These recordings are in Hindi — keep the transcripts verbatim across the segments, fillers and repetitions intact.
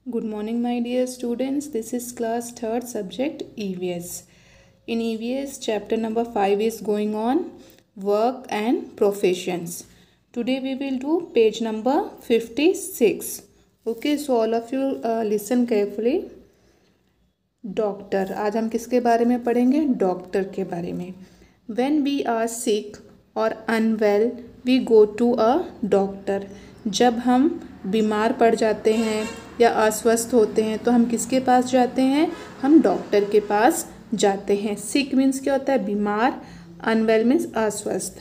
Good morning, my dear students. This is class third subject E V S. In E V S, chapter number five is going on work and professions. Today we will do page number fifty-six. Okay, so all of you uh, listen carefully. Doctor, आज हम किसके बारे में पढ़ेंगे? डॉक्टर के बारे में. When we are sick or unwell, we go to a doctor. जब हम बीमार पड़ जाते हैं या अस्वस्थ होते हैं तो हम किसके पास जाते हैं? हम डॉक्टर के पास जाते हैं. सिक मीन्स क्या होता है? बीमार. अनवेल मीन्स अस्वस्थ.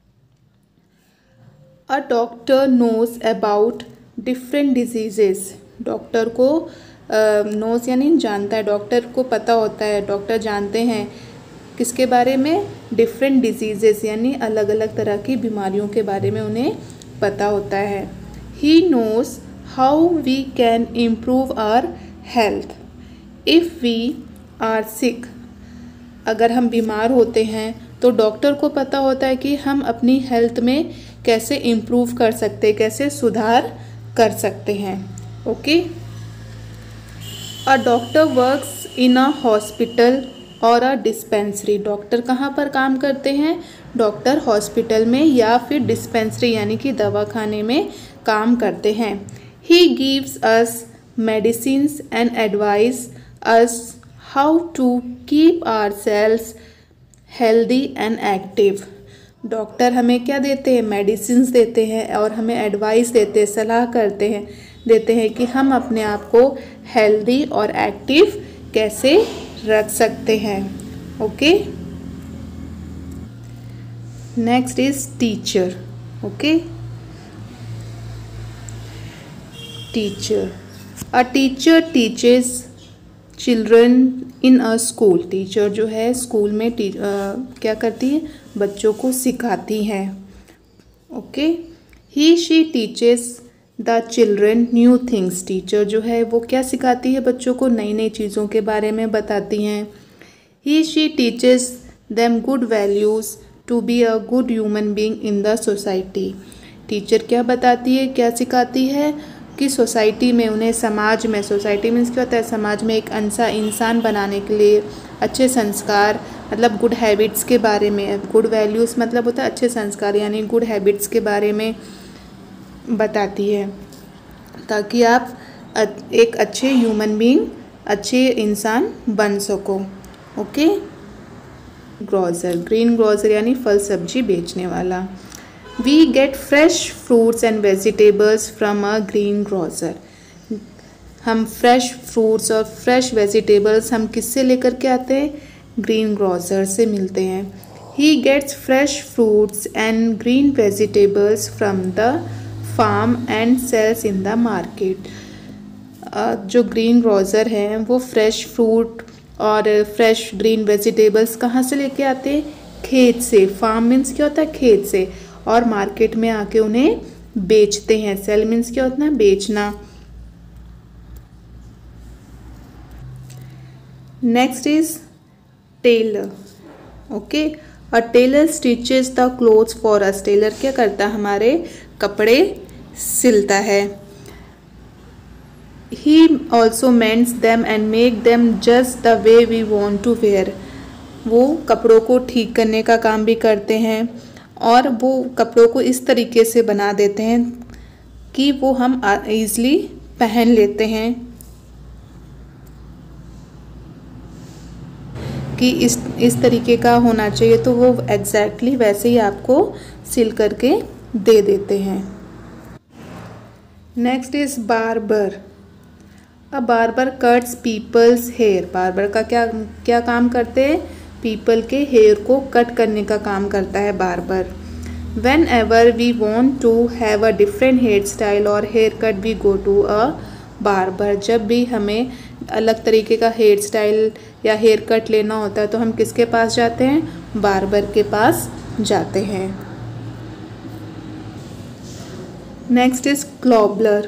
A doctor knows about different diseases. Doctor को नोज uh, यानी जानता है, डॉक्टर को पता होता है, डॉक्टर जानते हैं किसके बारे में? डिफरेंट डिजीजेस यानी अलग अलग तरह की बीमारियों के बारे में उन्हें पता होता है. He knows how we can improve our health if we are sick. अगर हम बीमार होते हैं तो डॉक्टर को पता होता है कि हम अपनी हेल्थ में कैसे इम्प्रूव कर सकते हैं, कैसे सुधार कर सकते हैं. Okay. A doctor works in a hospital और अ डिस्पेंसरी. डॉक्टर कहाँ पर काम करते हैं? डॉक्टर हॉस्पिटल में या फिर डिस्पेंसरी यानी कि दवाखाने में काम करते हैं. He gives us medicines and advise us how to keep ourselves healthy and active. Doctor हमें क्या देते हैं? मेडिसिन्स देते हैं और हमें एडवाइस देते हैं, सलाह करते हैं देते हैं कि हम अपने आप को हेल्दी और एक्टिव कैसे रख सकते हैं. Okay. Next is teacher. Okay. Teacher. A teacher teaches children in a school. Teacher जो है स्कूल में टी, आ, क्या करती है? बच्चों को सिखाती हैं. Okay. He she teaches the children new things. Teacher जो है वो क्या सिखाती है? बच्चों को नई नई चीज़ों के बारे में बताती हैं. He she teaches them good values to be a good human being in the society. Teacher क्या बताती है, क्या सिखाती है? कि सोसाइटी में उन्हें, समाज में, सोसाइटी मीन्स क्या होता है? समाज में एक अच्छा इंसान बनाने के लिए अच्छे संस्कार मतलब गुड हैबिट्स के बारे में. गुड वैल्यूज़ मतलब होता है अच्छे संस्कार यानी गुड हैबिट्स के बारे में बताती है ताकि आप एक अच्छे ह्यूमन बीइंग, अच्छे इंसान बन सको. ओके. ग्रोसर. ग्रीन ग्रोसर यानी फल सब्जी बेचने वाला. We get fresh fruits and vegetables from a green grocer. हम फ्रेश फ्रूट्स और फ्रेश वेजिटेबल्स हम किससे लेकर के आते हैं? ग्रीन ग्रोसर से मिलते हैं. He gets fresh fruits and green vegetables from the farm and sells in the market. जो ग्रीन ग्रोसर हैं वो फ्रेश फ्रूट और फ्रेश ग्रीन वेजिटेबल्स कहाँ से लेके आते हैं? खेत से. फार्म मीन्स क्या होता है? खेत से. और मार्केट में आके उन्हें बेचते हैं. सेल मीन्स क्या होता है? बेचना. Next is tailor. Okay. A tailor stitches the clothes for us. Tailor क्या करता है? हमारे कपड़े सिलता है. He also mends them and make them just the way we want to wear. वो कपड़ों को ठीक करने का काम भी करते हैं और वो कपड़ों को इस तरीके से बना देते हैं कि वो हम ईज़िली पहन लेते हैं कि इस इस तरीके का होना चाहिए तो वो एग्जैक्टली वैसे ही आपको सिल करके दे देते हैं. Next is barber. A barber cuts people's hair. Barber का क्या क्या काम करते हैं? पीपल के हेयर को कट करने का काम करता है barber. Whenever we want to have a different hairstyle और haircut we go to a barber. जब भी हमें अलग तरीके का हेयर स्टाइल या हेयर कट लेना होता है तो हम किसके पास जाते हैं? बार्बर के पास जाते हैं. Next is cobbler.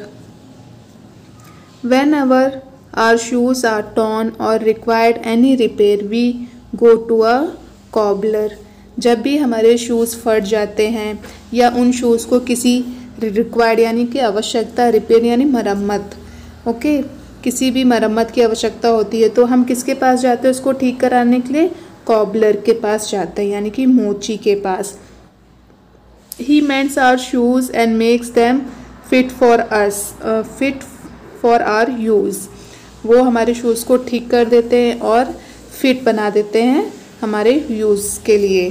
Whenever our shoes are torn और required any repair we go to a cobbler. जब भी हमारे शूज़ फट जाते हैं या उन शूज़ को किसी रिक्वायर्ड यानी कि आवश्यकता, रिपेयर यानी मरम्मत, ओके, किसी भी मरम्मत की आवश्यकता होती है तो हम किसके पास जाते हैं उसको ठीक कराने के लिए? कॉबलर के पास जाते हैं, यानी कि मोची के पास। He mends our shoes and makes them fit for us, fit for our use. वो हमारे शूज़ को ठीक कर देते हैं और फिट बना देते हैं हमारे यूज़ के लिए।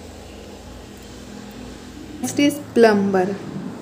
Next is plumber.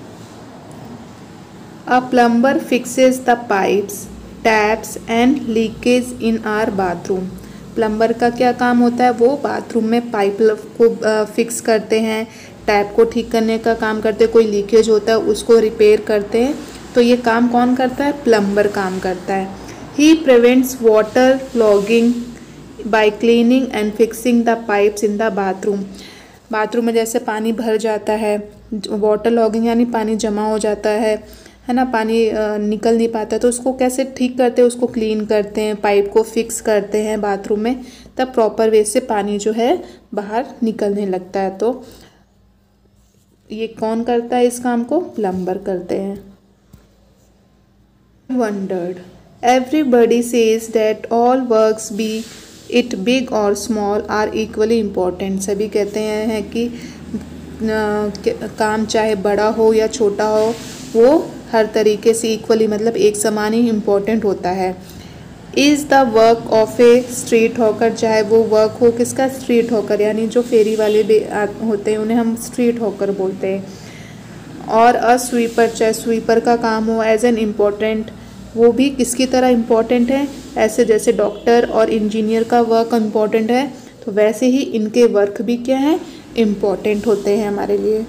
A plumber fixes the pipes, taps and leakage in our bathroom. Plumber का क्या काम होता है? वो बाथरूम में पाइप को फिक्स करते हैं, टैप को ठीक करने का काम करते हैं, कोई लीकेज होता है उसको रिपेयर करते हैं। तो ये काम कौन करता है? प्लम्बर काम करता है। He prevents water clogging by cleaning and fixing the pipes in the bathroom. Bathroom में जैसे पानी भर जाता है, वाटर लॉगिंग यानी पानी जमा हो जाता है है ना, पानी निकल नहीं पाता, तो उसको कैसे ठीक करते हैं? उसको क्लीन करते हैं, पाइप को फिक्स करते हैं बाथरूम में, तब प्रॉपर वे से पानी जो है बाहर निकलने लगता है। तो ये कौन करता है इस काम को? प्लम्बर करते हैं। Wondered. Everybody says that all works, be it big or small, are equally important. सभी कहते हैं कि काम चाहे बड़ा हो या छोटा हो वो हर तरीके से इक्वली मतलब एक समान ही इम्पोर्टेंट होता है। Is the work of a street hawker, चाहे वो वर्क हो किसका? स्ट्रीट हॉकर, यानी जो फेरी वाले भी होते हैं उन्हें हम स्ट्रीट हॉकर बोलते हैं। और अ स्वीपर, चाहे स्वीपर का काम हो, एज एन इम्पोर्टेंट, वो भी किसकी तरह इम्पोर्टेंट है? ऐसे जैसे डॉक्टर और इंजीनियर का वर्क इम्पोर्टेंट है तो वैसे ही इनके वर्क भी क्या है? इम्पोर्टेंट होते हैं हमारे लिए।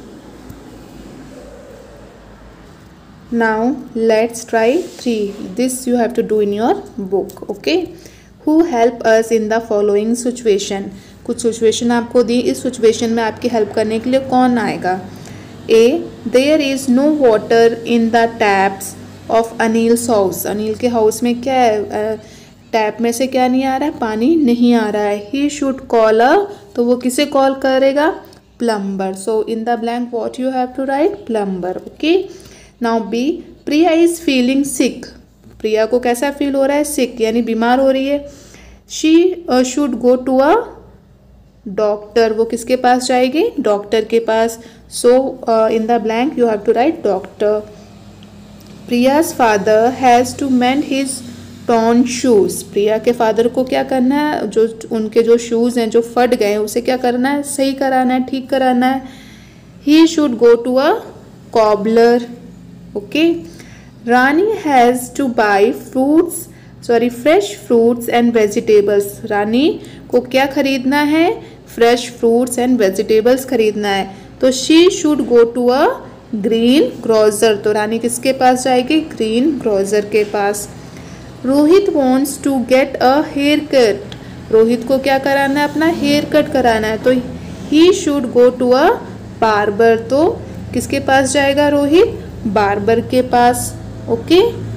Now let's try three, this you have to do in your book. Okay, who help us in the following situation. कुछ सिचुएशन आपको दी, इस सिचुएशन में आपकी हेल्प करने के लिए कौन आएगा? A, there is no water in the taps of Anil's house. Anil के हाउस में क्या है? टैप में से क्या नहीं आ रहा है? पानी नहीं आ रहा है। ही शुड कॉल अ, तो वो किसे कॉल करेगा? Plumber. So in the blank what you have to write? Plumber. Okay, now B, Priya is feeling sick. Priya को कैसा फील हो रहा है? सिक यानी बीमार हो रही है। She should go to a doctor, वो किसके पास जाएगी? डॉक्टर के पास। So in the blank you have to write doctor. Priya's father has to mend his torn shoes. Priya के फादर को क्या करना है? जो उनके जो शूज़ हैं जो फट गए हैं उसे क्या करना है? सही कराना है, ठीक कराना है। He should go to a cobbler. Okay, Rani has to buy fruits sorry fresh fruits and vegetables. Rani को क्या खरीदना है? फ्रेश फ्रूट्स एंड वेजिटेबल्स खरीदना है। तो she should go to a green grocer. तो रानी किसके पास जाएगी? ग्रीन ग्रोसर के पास। Rohit wants to get a haircut. Rohit को क्या कराना है? अपना हेयर कट कराना है। तो he should go to a barber. तो किसके पास जाएगा रोहित? बार्बर के पास। ओके।